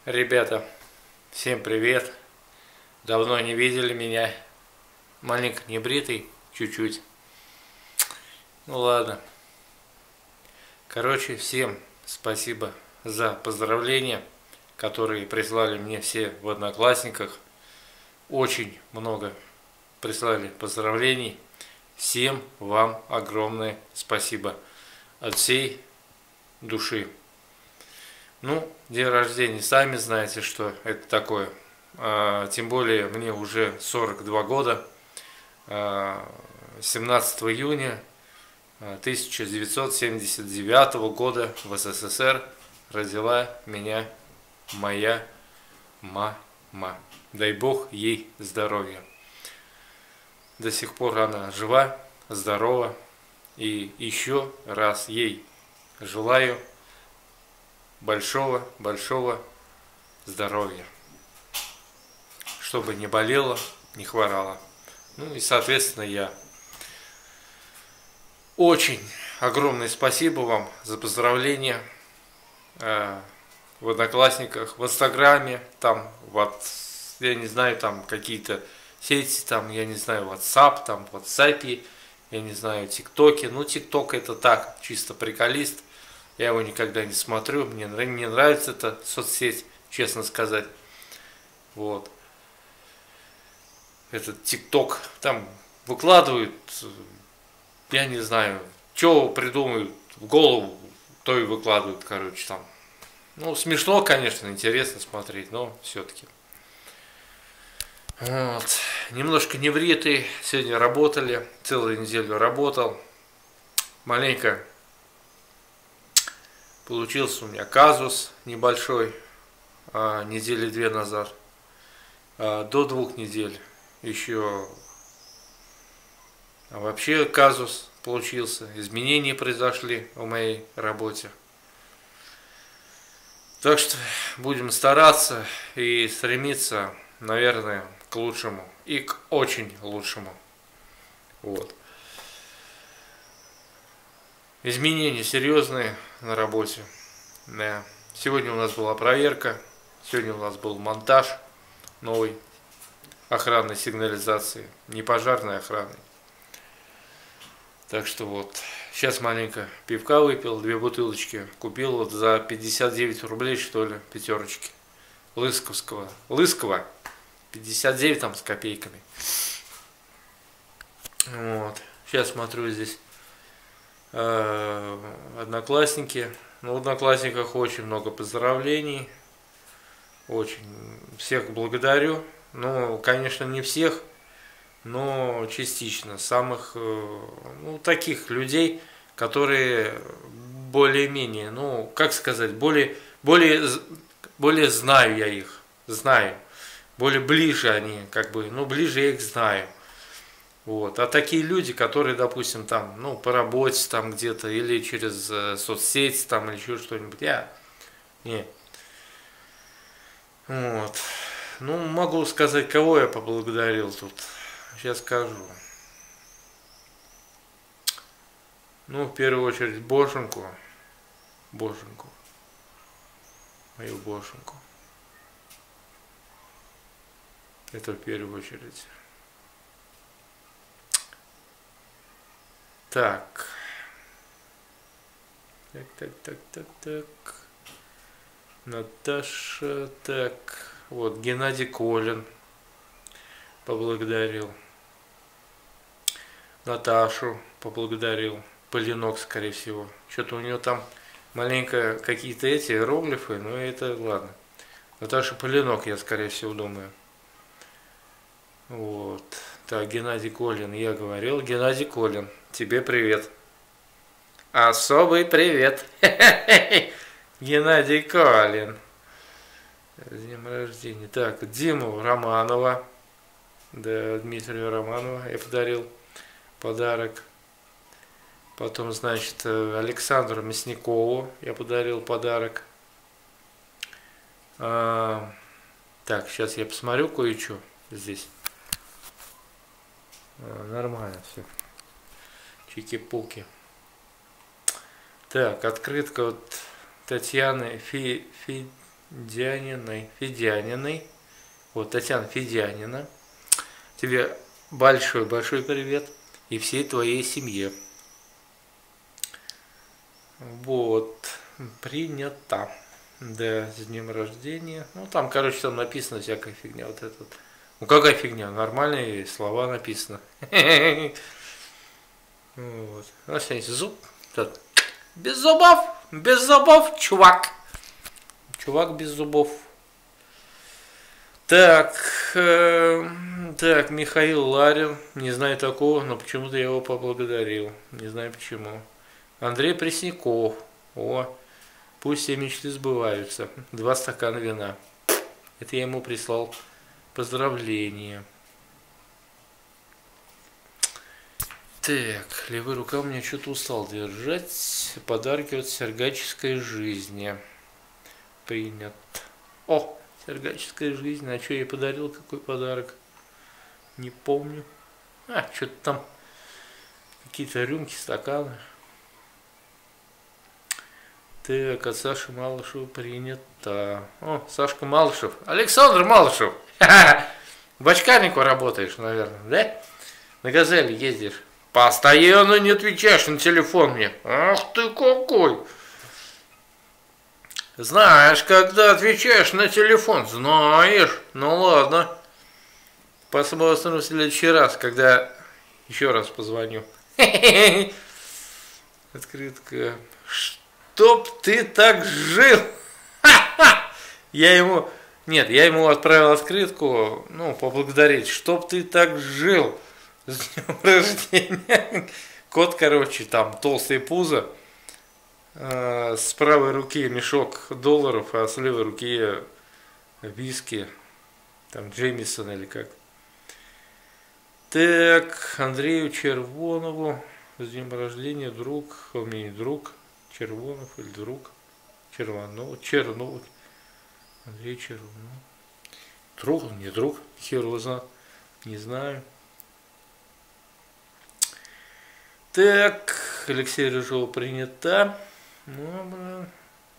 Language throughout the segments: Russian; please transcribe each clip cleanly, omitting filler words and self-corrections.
Ребята, всем привет! Давно не видели меня. Маленько небритый, чуть-чуть. Ну ладно. Короче, всем спасибо за поздравления, которые прислали мне все в Одноклассниках. Очень много прислали поздравлений. Всем вам огромное спасибо от всей души. Ну, день рождения, сами знаете, что это такое. Тем более мне уже 42 года. 17 июня 1979 года в СССР родила меня моя мама. Дай Бог ей здоровья. До сих пор она жива, здорова. И еще раз ей желаю большого здоровья, чтобы не болела, не хворала. Ну и соответственно я очень огромное спасибо вам за поздравления в Одноклассниках, в Инстаграме, там вот, я не знаю, там какие-то сети, там, я не знаю, WhatsApp, там, в WhatsApp, я не знаю, ТикТоке. Ну, ТикТок это так, чисто приколист. Я его никогда не смотрю, мне не нравится эта соцсеть, честно сказать. Вот. Этот ТикТок, там выкладывают, я не знаю, что придумают в голову, то и выкладывают, короче, там. Ну, смешно, конечно, интересно смотреть, но все-таки. Вот. Немножко небритый, сегодня работали, целую неделю работал. Маленько получился у меня казус небольшой, недели 2 назад. До 2 недель еще вообще казус получился, изменения произошли в моей работе. Так что будем стараться и стремиться, наверное, к лучшему и к очень лучшему. Вот. Изменения серьезные на работе. Да. Сегодня у нас была проверка, сегодня у нас был монтаж новой охранной сигнализации, не пожарной охраны. Так что вот, сейчас маленько пивка выпил, 2 бутылочки, купил вот за 59 рублей, что ли, пятерочки. Лысковского. 59 там с копейками. Вот. Сейчас смотрю здесь Одноклассники. Ну, в Одноклассниках очень много поздравлений. Очень всех благодарю. Ну, конечно, не всех, но частично. Самых, ну, таких людей, которые более-менее, ну, как сказать, более знаю я их. Знаю. Более ближе они, как бы, ну, ближе я их знаю. Вот. А такие люди, которые, допустим, там, ну, по работе там где-то, или через соцсети там, или еще что-нибудь, не. Вот. Ну, могу сказать, кого я поблагодарил тут. Сейчас скажу. Ну, в первую очередь, Бошеньку. Мою Бошеньку. Это в первую очередь. Так. Так. Наташа, так. Вот, Геннадий Колин поблагодарил. Наташу поблагодарил. Полинок, скорее всего. Что-то у нее там маленько какие-то эти иероглифы, но это ладно. Наташа Полинок, я скорее всего думаю. Вот. Так, Геннадий Колин, я говорил. Геннадий Колин, тебе привет. Особый привет. Геннадий Колин. С днем рождения. Так, Диму Романова. Да, Дмитрию Романову я подарил подарок. Потом, значит, Александру Мясникову я подарил подарок. Так, сейчас я посмотрю кое-что здесь. Нормально все. Чики-пуки. Так, открытка от Татьяны Федяниной. Вот, Татьяна Федянина. Тебе большой-большой привет. И всей твоей семье. Вот. Принято. Да, с днем рождения. Ну, там, короче, там написано всякая фигня. Вот это вот. Ну, какая фигня? Нормальные слова написано. Вот. Ну, смотрите, зуб. Без зубов, чувак. Чувак без зубов. Так, Михаил Ларин. Не знаю такого, но почему-то я его поблагодарил. Не знаю почему. Андрей Пресняков. О, пусть все мечты сбываются. 2 стакана вина. Это я ему прислал поздравления. Так, левая рука у меня что-то устал держать. Подарки от Сергаческой жизни. Принят. О, Сергаческая жизнь. А что я ей подарил? Какой подарок? Не помню. А, что-то там. Какие-то рюмки, стаканы. Так, от Саши Малышева принято. О, Сашка Малышев. Александр Малышев. В бочкарнику работаешь, наверное, да? На «Газели» ездишь. Постоянно не отвечаешь на телефон мне. Ах ты какой! Знаешь, когда отвечаешь на телефон, знаешь. Ну ладно. Посмотрим в следующий раз, когда еще раз позвоню. Открытка. Чтоб ты так жил. Я ему отправил открытку, ну, поблагодарить. Чтоб ты так жил. С днем рождения. Кот, короче, там толстый пузо. С правой руки мешок долларов, а с левой руки виски. Там Джеймисон или как. Так, Андрею Червонову. С днем рождения, друг. Он мне не друг. Червонов или друг. Чернов. Андрей Червонов. Друг он, не друг. Хер его знает. Не знаю. Так, Алексей Рыжова принята. Ну,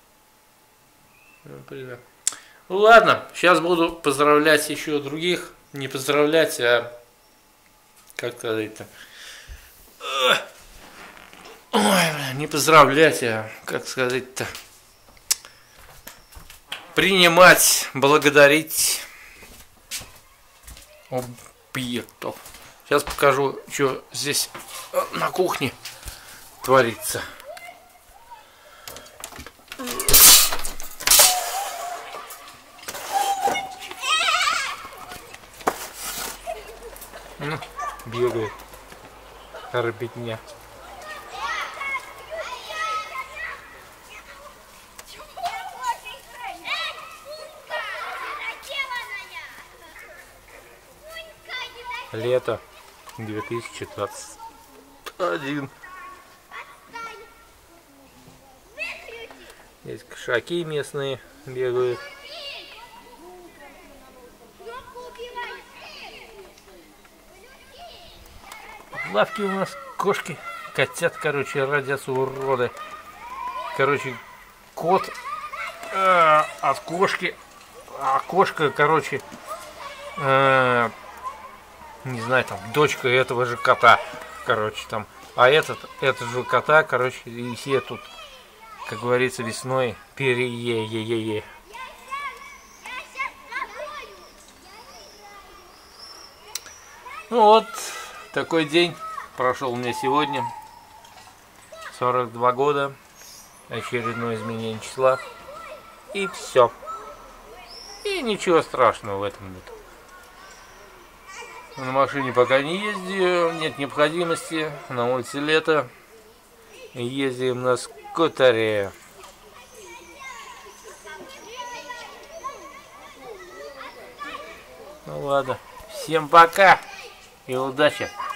блин. Ну, ладно, сейчас буду поздравлять еще других. Не поздравлять, а как сказать-то. Ой, блин, не поздравлять, а как сказать-то. Принимать, благодарить объектов. Сейчас покажу, что здесь на кухне творится. Ну, бегает. Ребятня. Лето 2021. Здесь кошаки местные бегают. В лавке у нас кошки, котят, короче, родятся уроды. Короче, кот от кошки, а кошка, короче, не знаю, там, дочка этого же кота, короче, там, а этот же кота, короче, и все тут, как говорится, весной перее-е-е-е. Ну вот, такой день прошел у меня сегодня. 42 года, очередное изменение числа, и все. И ничего страшного в этом нет. На машине пока не ездил, нет необходимости. На улице лето. Ездим на скутере. Ну ладно. Всем пока и удачи.